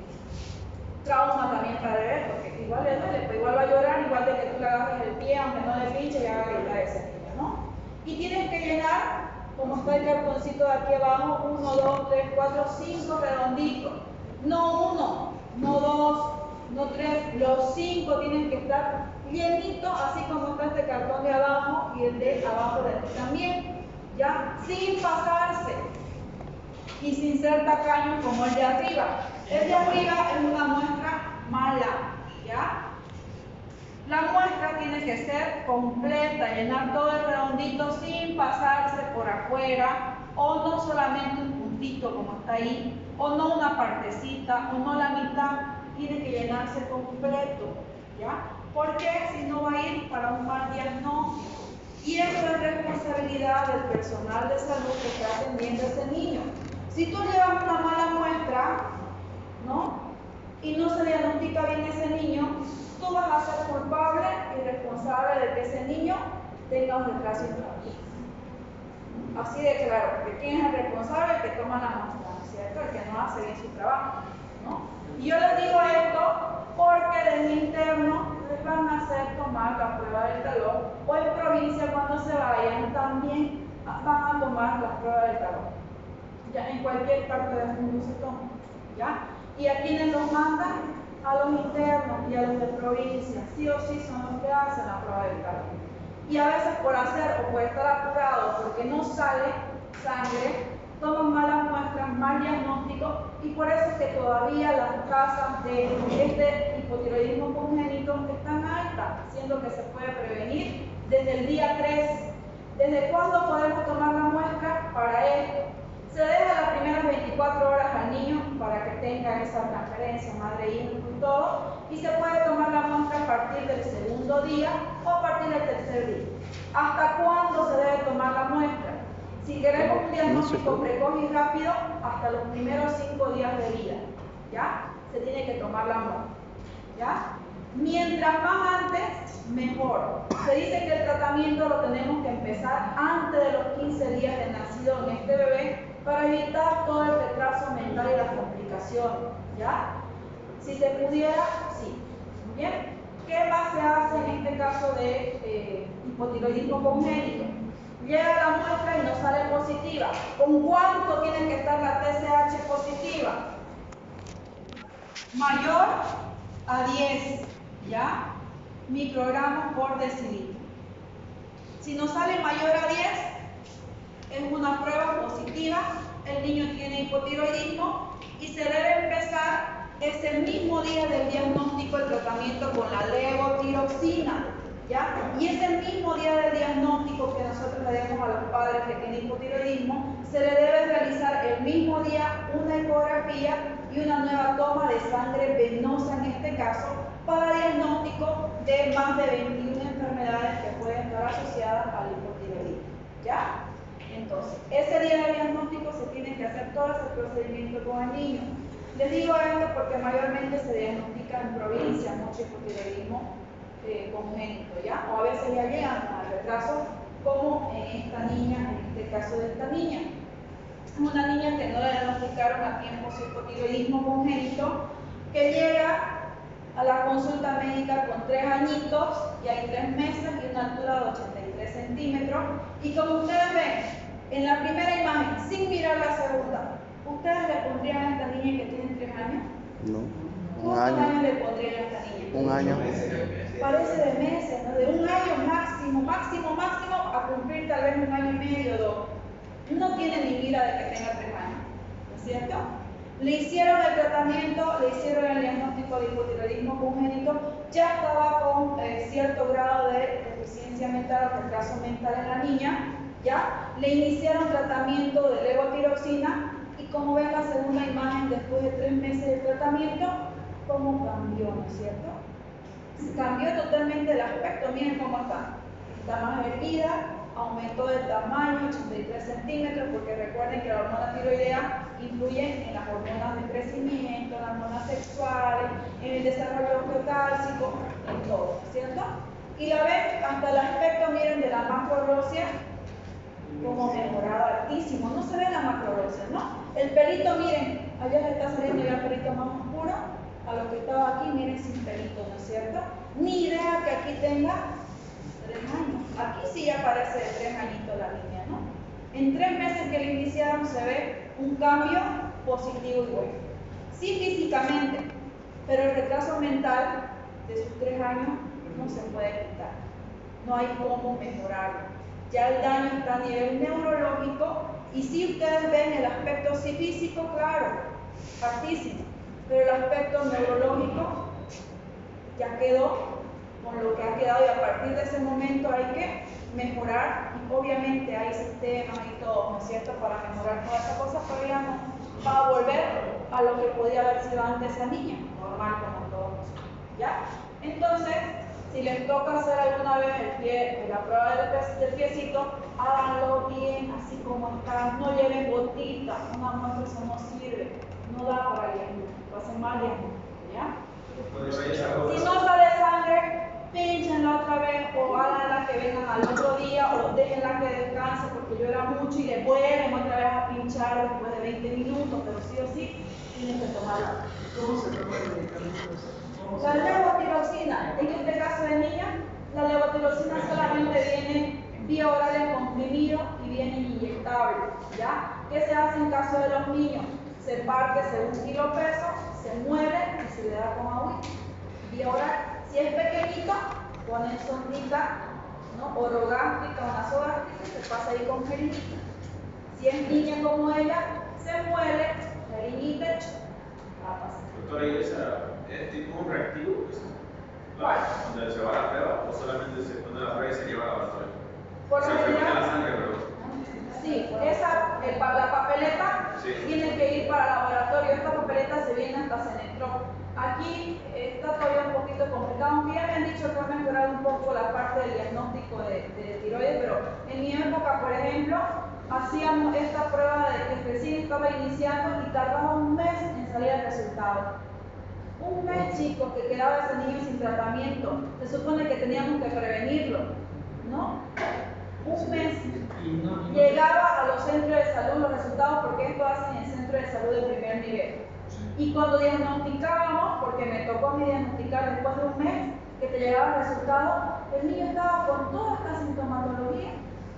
trauma también para el bebé, porque igual le duele, pues igual va a llorar, igual de que tú le agarres el pie, aunque no le pinche y haga gritar ese niño, ¿no? Y tienes que llenar, como está el cartoncito de aquí abajo, 1, 2, 3, 4, 5 redonditos. No 1, no 2, no 3, los 5 tienen que estar llenitos, así como está este cartón de abajo y el de abajo de aquí también, ¿ya? Sin pasarse y sin ser tacaño como el de arriba. El de arriba es una muestra mala, ¿ya? La muestra tiene que ser completa, llenar todo el redondito sin pasarse por afuera, o no solamente un puntito como está ahí, o no una partecita, o no la mitad, tiene que llenarse completo, ¿ya? Porque si no va a ir para un mal diagnóstico. Y eso es responsabilidad del personal de salud que está atendiendo a ese niño. Si tú llevas una mala muestra, ¿no? Y no se diagnostica bien ese niño, tú vas a ser culpable y responsable de que ese niño tenga un retraso infantil. Así de claro, porque ¿quién es el responsable? El que toma la muestra, ¿cierto? El que no hace bien su trabajo, ¿no? Y yo les digo esto porque desde interno les van a hacer tomar la prueba del talón, o en provincia cuando se vayan también van a tomar la prueba del talón. Ya en cualquier parte del mundo se toma, ¿ya? ¿Y a quienes los mandan? A los internos y a los de provincia, sí o sí son los que hacen la prueba del talón. Y a veces por hacer o por estar apurado porque no sale sangre, toman malas muestras, mal diagnóstico, y por eso es que todavía las tasas de este hipotiroidismo congénito están altas, siendo que se puede prevenir desde el día 3. ¿Desde cuándo podemos tomar la muestra? Para esto. Se deja las primeras 24 horas al niño para que tenga esa transferencia madre-hijo y todo, y se puede tomar la muestra a partir del segundo día o a partir del tercer día. ¿Hasta cuándo se debe tomar la muestra? Si queremos un diagnóstico precoz y rápido, hasta los primeros 5 días de vida, ¿ya? Se tiene que tomar la muestra, ¿ya? Mientras más antes, mejor. Se dice que el tratamiento lo tenemos que empezar antes de los 15 días de nacido en este bebé para evitar todo el retraso mental y las complicaciones, ¿ya? Si se pudiera, sí. Muy bien. ¿Qué más se hace en este caso de hipotiroidismo congénito? Llega la muestra y nos sale positiva. ¿Con cuánto tiene que estar la TSH positiva? Mayor a 10, ¿ya? Microgramos por decilitro. Si nos sale mayor a 10, es una prueba positiva, el niño tiene hipotiroidismo y se debe empezar ese mismo día del diagnóstico el tratamiento con la levotiroxina, ¿ya? Y ese mismo día del diagnóstico que nosotros le demos a los padres que tienen hipotiroidismo, se le debe realizar el mismo día una ecografía y una nueva toma de sangre venosa en este caso, para diagnóstico de más de 21 enfermedades que pueden estar asociadas al hipotiroidismo, ¿ya? Entonces, ese día de diagnóstico se tiene que hacer todo ese procedimiento con el niño. Les digo esto porque mayormente se diagnostica en provincias mucho hipotiroidismo congénito, ¿ya? O a veces ya llegan al retraso, como en esta niña, en este caso de esta niña. Es una niña que no le diagnosticaron a tiempo su hipotiroidismo congénito, que llega a la consulta médica con 3 añitos y hay 3 meses y una altura de 83 centímetros. Y como ustedes ven, en la primera imagen, sin mirar la segunda, ¿ustedes le pondrían a esta niña que tiene 3 años? No, ¿Cuántos años le pondrían a esta niña? un año. Parece de meses, ¿no? De un año máximo, a cumplir tal vez 1 año y medio, 2. No tiene ni mira de que tenga 3 años, ¿no es cierto? Le hicieron el tratamiento, le hicieron el diagnóstico de hipotiroidismo congénito, ya estaba con cierto grado de deficiencia mental, retraso mental en la niña, ya le iniciaron tratamiento de levotiroxina y como ven la segunda imagen después de 3 meses de tratamiento, ¿cómo cambió, no es cierto? Cambió totalmente el aspecto, miren cómo está más erguida, aumentó de tamaño 83 centímetros, porque recuerden que la hormona tiroidea influye en las hormonas de crecimiento, en las hormonas sexuales, en el desarrollo osteocálcico, en todo, ¿cierto? Y la ven hasta el aspecto, miren, de la macroglosia, como mejorado altísimo. No se ve la macroglosia, ¿no? El pelito, miren, allá le está saliendo ya el pelito más oscuro, a lo que estaba aquí, miren, sin pelito, ¿no es cierto? Ni idea que aquí tenga 3 años. Aquí sí ya parece de 3 añitos la línea, ¿no? En 3 meses que le iniciaron se ve un cambio positivo y bueno. Sí, físicamente, pero el retraso mental de sus 3 años no se puede quitar. No hay cómo mejorarlo. Ya el daño está a nivel neurológico y si ustedes ven el aspecto sí físico, claro, altísimo, pero el aspecto neurológico ya quedó con lo que ha quedado y a partir de ese momento hay que mejorar y obviamente hay sistemas y todo, ¿no es cierto?, para mejorar todas esas cosas, pero ya no va a volver a lo que podía haber sido antes esa niña, normal como todos, ¿ya? Entonces, si les toca hacer alguna vez el pie, la prueba del piecito, háganlo bien, así como está, no lleven gotitas, una muestra eso no sirve, no da para ir, lo hacen mal, ¿ya? Si no sale sangre, pinchenla otra vez o háganla que vengan al otro día o déjenla que descanse porque llora mucho y le vuelven otra vez a pinchar después de 20 minutos, pero sí o sí tienen que tomarla. ¿Cómo se toma el medicamento? La levotiroxina, en este caso de niña, la levotiroxina solamente viene vía oral en comprimido y viene inyectable, ¿ya? ¿Qué se hace en caso de los niños? Se parte según kilo peso, se muele y se le da con agua. Vía oral, si es pequeñito, ponen sondita, ¿no?, orogástrica o nasogástrica y se pasa ahí con jeringuita. Si es niña como ella, se muele, jeringuita, va a pasar. Doctora, ¿y esa es tipo un reactivo? ¿Cuál? ¿Donde se va a la prueba o solamente se pone la prueba y se lleva al laboratorio? Por O sea, lo se mete general, la sangre, pero... sí, la papeleta Sí. tiene que ir para el laboratorio. Esta papeleta se viene hasta Cenetrón. Aquí está todavía un poquito complicado, aunque ya me han dicho que ha mejorado un poco la parte del diagnóstico de tiroides, pero en mi época, por ejemplo, hacíamos esta prueba de que recién estaba iniciando y tardaba un mes en salir el resultado. Un mes, chicos, que quedaba ese niño sin tratamiento. Se supone que teníamos que prevenirlo, ¿no? Un mes. Llegaba a los centros de salud los resultados porque esto hacen en el centro de salud de primer nivel. Y cuando diagnosticábamos, porque me tocó a mí diagnosticar después de un mes que te llegaba el resultado, el niño estaba con toda esta sintomatología.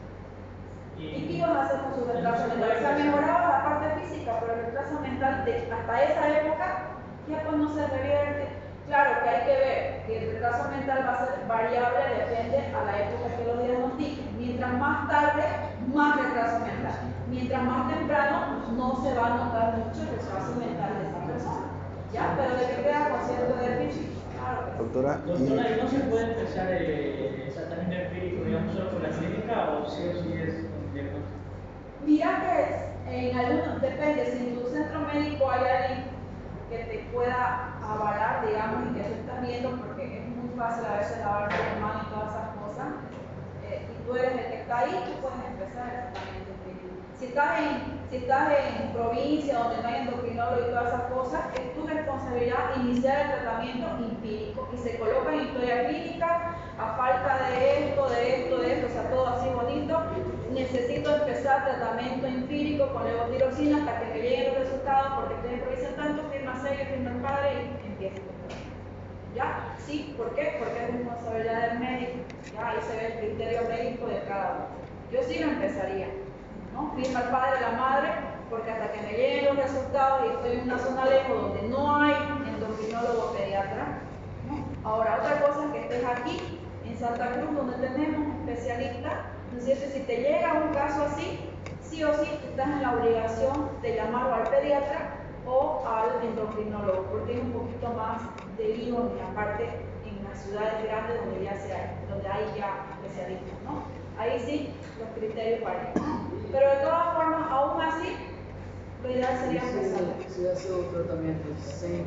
¿Y qué ibas a hacer con su retraso mental? O sea, mejoraba la parte física, pero el retraso mental hasta esa época ya pues no se revierte. Claro que hay que ver que el retraso mental va a ser variable, depende a la época que lo diagnostiquen. Mientras más tarde, más retraso mental. Mientras más temprano, no se va a notar mucho el retraso mental de esa persona. ¿Ya? Pero de que queda con cierto déficit. Claro que sí. Doctora, Doctora, ¿y no se puede empezar el tratamiento empírico, digamos, solo con la clínica o sí es un diagnóstico? Mira que en algunos, depende, si en tu centro médico hay alguien que te pueda avalar, digamos, y que tú estás viendo, porque es muy fácil a veces lavarse las manos y todas esas cosas, y tú eres el que está ahí, tú puedes empezar el tratamiento empírico. Si estás en provincia donde no hay endocrinólogo y todas esas cosas, es tu responsabilidad iniciar el tratamiento empírico y se coloca en historia clínica, a falta de esto, o sea, todo así bonito. Necesito empezar tratamiento empírico con levotiroxina hasta que me lleguen los resultados porque estoy en provincia tanto, firma sello, firma el padre y empiezo el tratamiento. ¿Ya? Sí, ¿por qué? Porque es responsabilidad del médico. Ya, ahí se ve el criterio médico de cada uno. Yo sí lo empezaría, ¿no? Firma el padre, la madre, porque hasta que me lleguen los resultados y estoy en una zona lejos donde no hay endocrinólogo pediatra, ¿no? Ahora, otra cosa es que estés aquí, en Santa Cruz, donde tenemos especialistas, ¿no es cierto? Si te llega un caso así, sí o sí estás en la obligación de llamarlo al pediatra o al endocrinólogo, porque es un poquito más de lío, y aparte en las ciudades grandes donde hay ya especialistas, ¿no? Ahí sí los criterios varían. Pero de todas formas, aún así, lo ideal sería empezar. Se hace o tratamento sem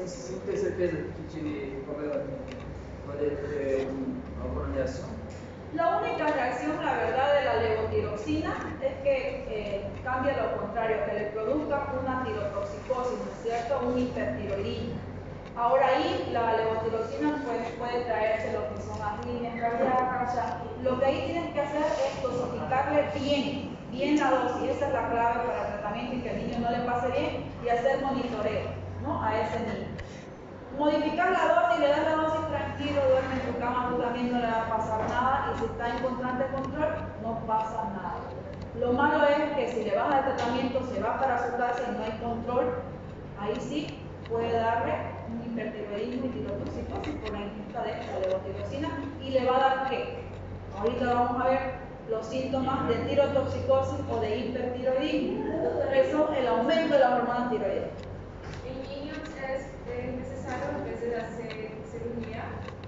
ter certeza que tiene problema, pode ter alguma reação? La única reacción, la verdad, de la levotiroxina es que cambia lo contrario, que le produzca una tirotoxicosis, ¿no es cierto? Un hipertiroidismo. Ahora ahí la levotiroxina puede traerse lo que son arritmias cardíacas. Ya. Lo que ahí tienes que hacer es dosificarle bien la dosis. Esa es la clave para el tratamiento y que al niño no le pase bien y hacer monitoreo, ¿no? A ese niño. Modificar la dosis, le das la dosis tranquilo, duerme en tu cama, tú también no le va a pasar nada y si está en constante control, no pasa nada. Lo malo es que si le baja el tratamiento, se va para su casa y no hay control, ahí sí puede darle un hipertiroidismo y tirotoxicosis por la ingesta de esta levotiroxina y le va a dar ¿qué? Ahorita vamos a ver los síntomas de tirotoxicosis o de hipertiroidismo. Eso es el aumento de las hormonas tiroideas. ¿En niños es necesario a veces hacer cirugía?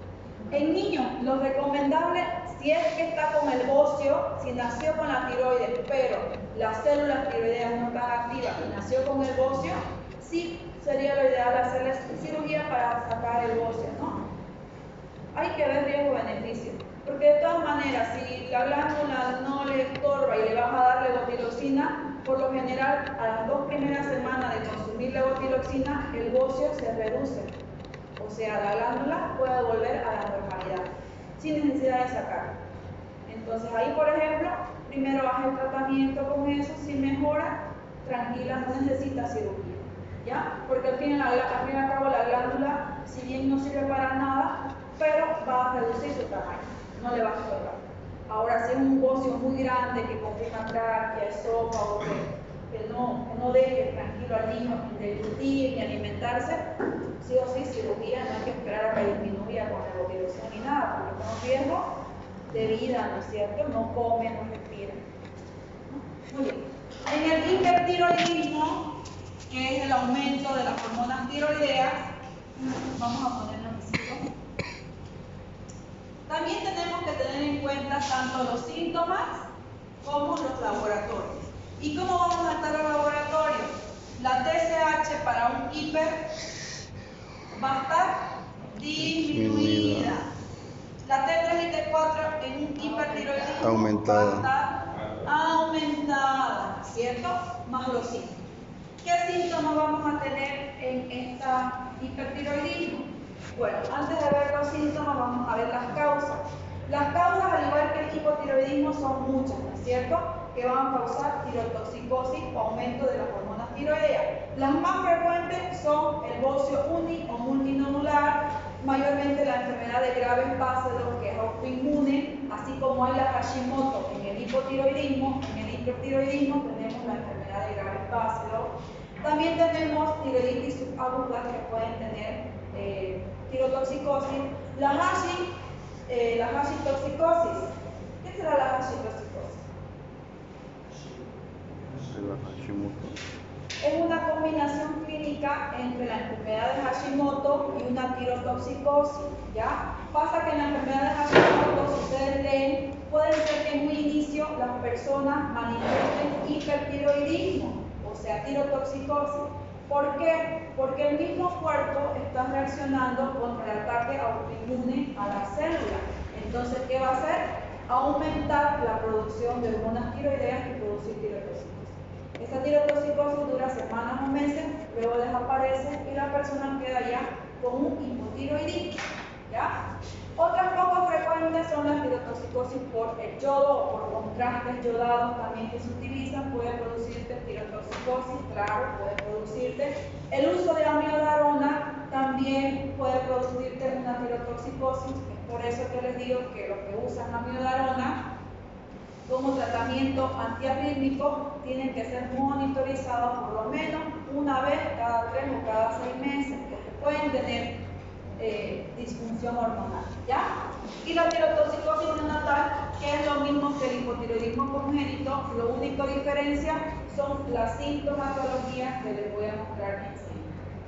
En niños, lo recomendable, si es que está con el bocio, si nació con la tiroides, pero las células tiroideas no están activas y nació con el bocio, sí sería lo ideal hacerle cirugía para sacar el bocio, ¿no? Hay que ver riesgo-beneficio, porque de todas maneras, si la glándula no le estorba y le vas a dar levotiroxina, por lo general, a las 2 primeras semanas de consumir levotiroxina, el bocio se reduce. O sea, la glándula puede volver a la normalidad, sin necesidad de sacar. Entonces ahí, por ejemplo, primero haz el tratamiento con eso, si mejora, tranquila, no necesita cirugía, ¿ya? Porque al fin y al cabo la glándula, si bien no sirve para nada, pero va a reducir su tamaño, no le va a estorbar. Ahora, si es un bocio muy grande que confirma tráquea, esófago, que no deje tranquilo al niño deglutir ni alimentarse, sí o sí cirugía, no hay que esperar a que disminuya con la levotiroxina ni nada, porque está en riesgo de vida, ¿no es cierto? No come, no respira. ¿No? Muy bien. En el hipertiroidismo, que es el aumento de las hormonas tiroideas, vamos a ponerlo así. También tenemos que tener en cuenta tanto los síntomas como los laboratorios. ¿Y cómo vamos a estar los laboratorios? La TSH para un hiper va a estar disminuida. La T3 y T4 en un hipertiroidismo Aumentada. va a estar aumentada, ¿cierto? Más los síntomas. ¿Qué síntomas vamos a tener en esta hipertiroidismo? Bueno, antes de ver los síntomas vamos a ver las causas. Las causas, al igual que el hipotiroidismo, son muchas, ¿no es cierto?, que van a causar tirotoxicosis o aumento de las hormonas tiroideas. Las más frecuentes son el bocio uni o multinodular, mayormente la enfermedad de Graves Basedow, que es autoinmune, así como hay la Hashimoto en el hipotiroidismo. En el hipertiroidismo tenemos la enfermedad de Graves Basedow. También tenemos tiroiditis subagudas que pueden tener tirotoxicosis. La hashitoxicosis. ¿Qué será la hashitoxicosis? Es una combinación clínica entre la enfermedad de Hashimoto y una tirotoxicosis, ¿ya? Pasa que en la enfermedad de Hashimoto, si ustedes leen, puede ser que en un inicio las personas manifiesten hipertiroidismo, o sea, tirotoxicosis. ¿Por qué? Porque el mismo cuerpo está reaccionando contra el ataque autoinmune a la célula. Entonces, ¿qué va a hacer? Aumentar la producción de hormonas tiroideas y producir tirotoxicosis. Esta tirotoxicosis dura semanas o meses, luego desaparece y la persona queda ya con un hipotiroidismo, ¿ya? Otras poco frecuentes son las tirotoxicosis por el yodo o por contrastes yodados también que se utilizan, puede producirte tirotoxicosis, claro, puede producirte. El uso de amiodarona también puede producirte una tirotoxicosis, es por eso que les digo que los que usan amiodarona como tratamiento antiarrítmico tienen que ser monitorizados por lo menos una vez cada 3 o cada 6 meses, porque pueden tener disfunción hormonal, ¿ya? Y la tirotoxicosis neonatal, que es lo mismo que el hipotiroidismo congénito, lo único diferencia son las sintomatologías que les voy a mostrar enseguida.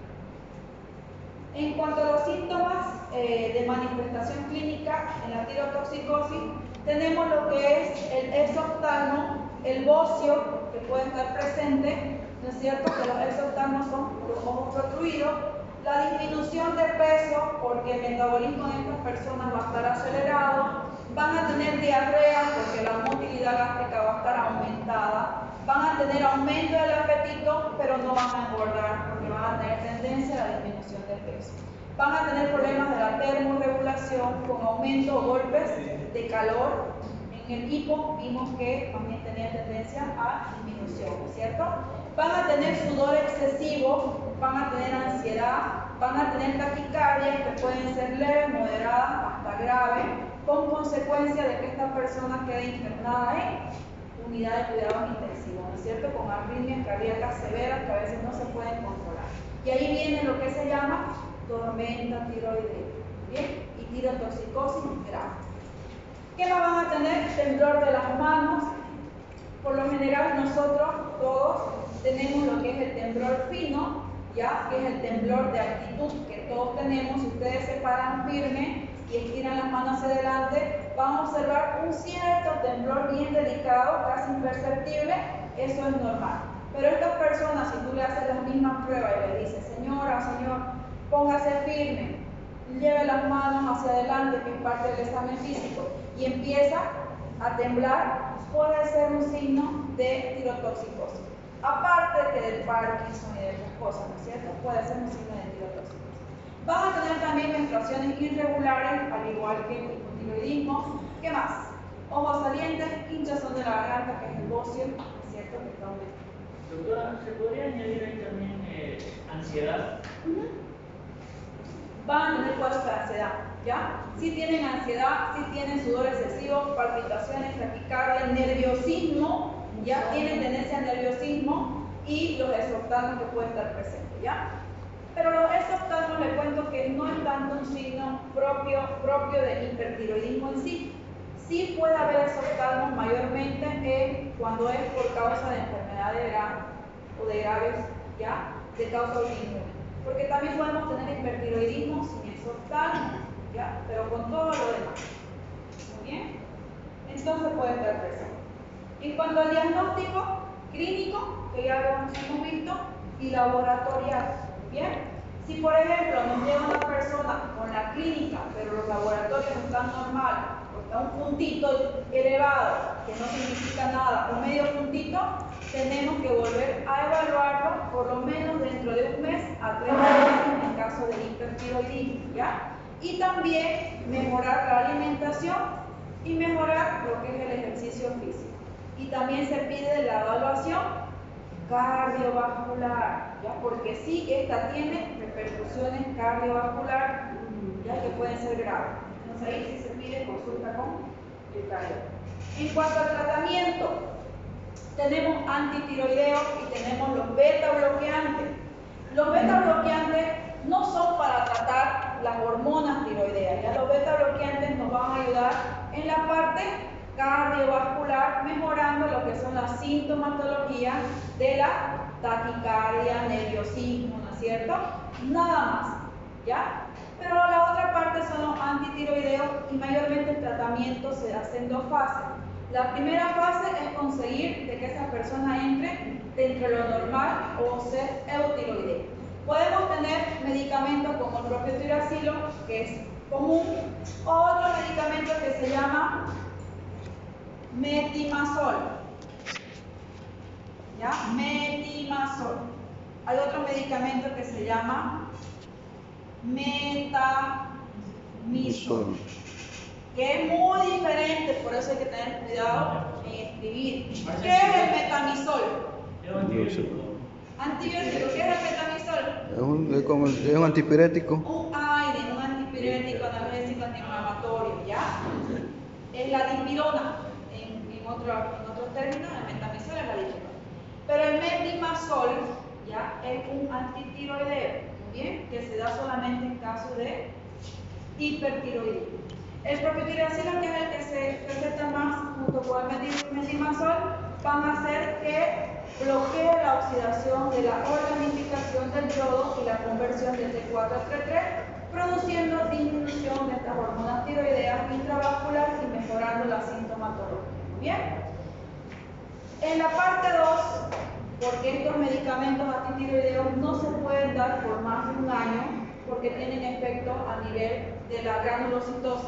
En cuanto a los síntomas de manifestación clínica en la tirotoxicosis, tenemos lo que es el exoftalmo, el bocio, que puede estar presente, ¿no es cierto? Que los exoftalmos son los ojos protruidos, la disminución de peso, porque el metabolismo de estas personas va a estar acelerado, van a tener diarrea porque la motilidad gástrica va a estar aumentada, van a tener aumento del apetito, pero no van a engordar porque van a tener tendencia a la disminución del peso. Van a tener problemas de la termorregulación con aumento o golpes de calor. En el hipo vimos que también tenía tendencia a disminución, ¿no es cierto? Van a tener sudor excesivo, van a tener ansiedad, van a tener taquicardia que pueden ser leves, moderadas, hasta graves, con consecuencia de que esta persona quede internada en unidad de cuidados intensivos, ¿no es cierto? Con arritmias cardíacas severas que a veces no se pueden controlar. Y ahí viene lo que se llama tormenta tiroidea, ¿bien? Y tirotoxicosis grave. ¿Qué más van a tener? Temblor de las manos. Por lo general nosotros todos tenemos lo que es el temblor fino, ¿ya? Que es el temblor de actitud que todos tenemos. Si ustedes se paran firme y estiran las manos hacia adelante, van a observar un cierto temblor bien delicado, casi imperceptible. Eso es normal. Pero estas personas, si tú le haces las mismas pruebas y le dices, señora, señor, póngase firme, lleve las manos hacia adelante, que es parte del examen físico, y empieza a temblar, puede ser un signo de tirotoxicosis. Aparte que del Parkinson y de otras cosas, ¿no es cierto? Puede ser un signo de tirotoxicosis. Van a tener también menstruaciones irregulares, al igual que el hipotiroidismo. ¿Qué más? Ojos salientes, hinchazón de la garganta, que es el bocio, ¿no es cierto? Que está aumentando. Doctora, ¿se podría añadir ahí también ansiedad? Van a tener cuadros de ansiedad, ¿ya? Si tienen ansiedad, si tienen sudor excesivo, palpitaciones, taquicardia, nerviosismo, ya tienen tendencia al nerviosismo y los exoptalmos que pueden estar presentes, ¿ya? Pero los exoptalmos les cuento que no es tanto un signo propio del hipertiroidismo en sí. Sí puede haber exoptalmos mayormente cuando es por causa de enfermedades graves o de graves, ¿ya? De causa autoinmune. Porque también podemos tener hipertiroidismo sin exoptalmos, ¿ya? Pero con todo lo demás. Muy bien. Entonces puede estar presente. En cuanto al diagnóstico clínico, que ya lo hemos visto, y laboratorial, ¿bien? Si por ejemplo nos llega una persona con la clínica, pero los laboratorios no están normales, o está un puntito elevado, que no significa nada, un medio puntito, tenemos que volver a evaluarlo por lo menos dentro de un mes a 3 meses en caso de hipertiroidismo, ¿ya? Y también mejorar la alimentación y mejorar lo que es el ejercicio físico. Y también se pide la evaluación cardiovascular, ¿ya? Porque sí, esta tiene repercusiones cardiovasculares, ya que pueden ser graves. Entonces ahí sí se pide consulta con el cardiólogo. En cuanto al tratamiento, tenemos antitiroideos y tenemos los beta bloqueantes. Los beta bloqueantes no son para tratar las hormonas tiroideas, ya los beta bloqueantes nos van a ayudar en la parte cardiovascular, mejorando lo que son las sintomatologías de la taquicardia, nerviosismo, ¿no es cierto? Nada más, ¿ya? Pero la otra parte son los antitiroideos y mayormente el tratamiento se hace en 2 fases. La primera fase es conseguir de que esa persona entre dentro de lo normal o ser eutiroideo. Podemos tener medicamentos como el propio tiracilo, que es común, o otro medicamento que se llama metimazol. ¿Ya? Metimazol. Hay otro medicamento que se llama metamizol, que es muy diferente, por eso hay que tener cuidado en escribir. ¿Qué es el metamizol? Antibiótico. ¿Qué es el metamizol? Es un antipirético. Un AINE, un antipirético, analgésico, antiinflamatorio, ¿ya? Es la dipirona, en otros términos, el metamizol es la dipirona. Pero el metimazol, ¿ya? Es un antitiroideo, ¿bien? Que se da solamente en caso de hipertiroidismo. El propio tiracilo, que es el que se receta más junto con el metimazol, van a hacer que bloquee la oxidación de la organificación del yodo y la conversión de T4 a T3, produciendo disminución de estas hormonas tiroideas intravasculares y mejorando la sintomatología. ¿Bien? En la parte 2, porque estos medicamentos antitiroideos no se pueden dar por más de un año, porque tienen efecto a nivel de la granulocitosis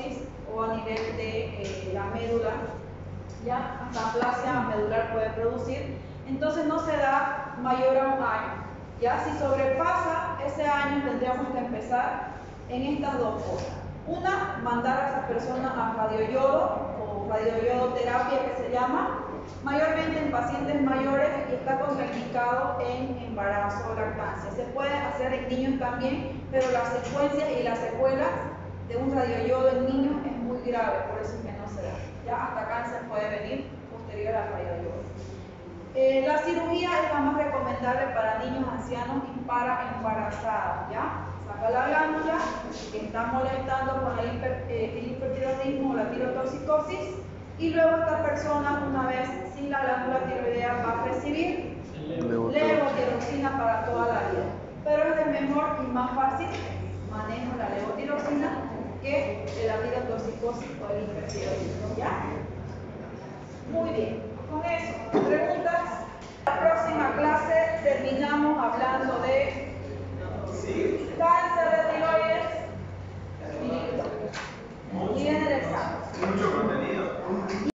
o a nivel de la médula, ya hasta aplasia medular puede producir, entonces no se da mayor a un año. Ya si sobrepasa ese año tendríamos que empezar en estas dos cosas. Una, mandar a esa persona a radioyodo o radioyodoterapia que se llama, mayormente en pacientes mayores y está contraindicado en embarazo o lactancia. Se puede hacer en niños también, pero la secuencia y las secuelas de un radioyodo en niños es muy grave, por eso es que no se da. Ya hasta cáncer puede venir posterior al radioyodo. La cirugía es la más recomendable para niños ancianos y para embarazadas, ¿ya? Saca la glándula que está molestando con el hipertiroidismo o la tirotoxicosis y luego esta persona, una vez sin la glándula tiroidea, va a recibir levotiroxina para toda la vida. Pero es de mejor y más fácil manejo la levotiroxina que la tirotoxicosis o el hipertiroidismo, ¿ya? Muy bien, con eso, preguntas. La próxima clase terminamos hablando de